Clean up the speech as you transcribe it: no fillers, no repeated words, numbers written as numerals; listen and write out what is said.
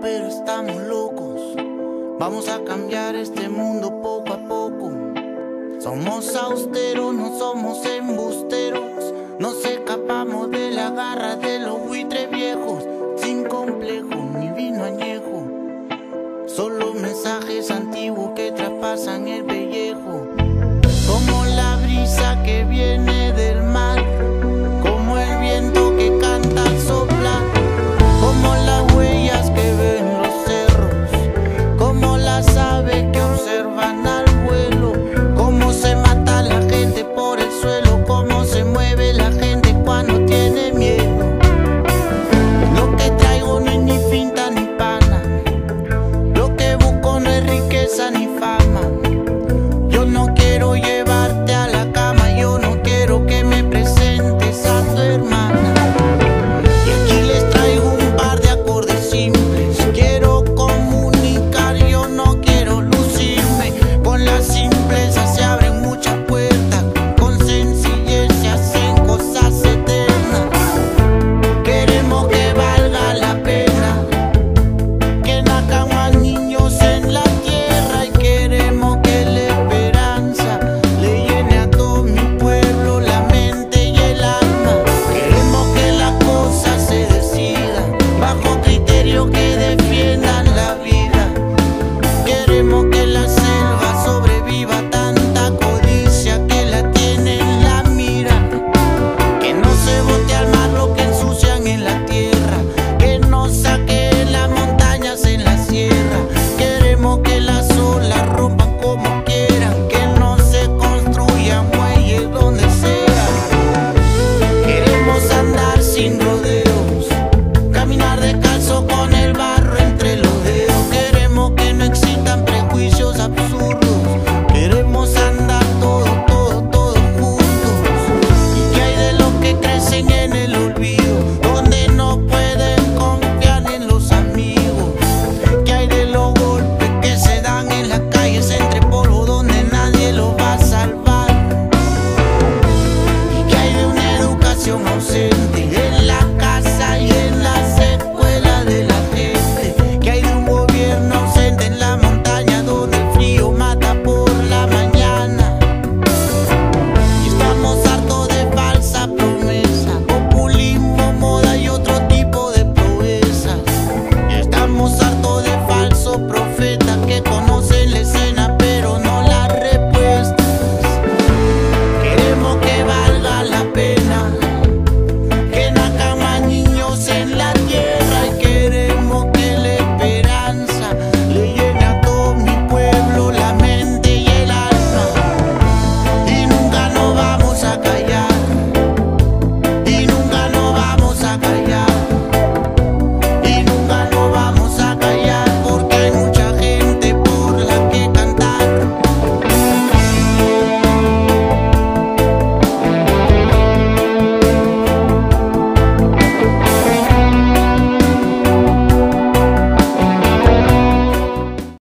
pero estamos locos. Vamos a cambiar este mundo poco a poco. Somos austeros, no somos embusteros. Nos escapamos de la garra de los buitres viejos. Sin complejo ni vino añejo, solo mensajes antiguos que traspasan el pellejo. Como la brisa que viene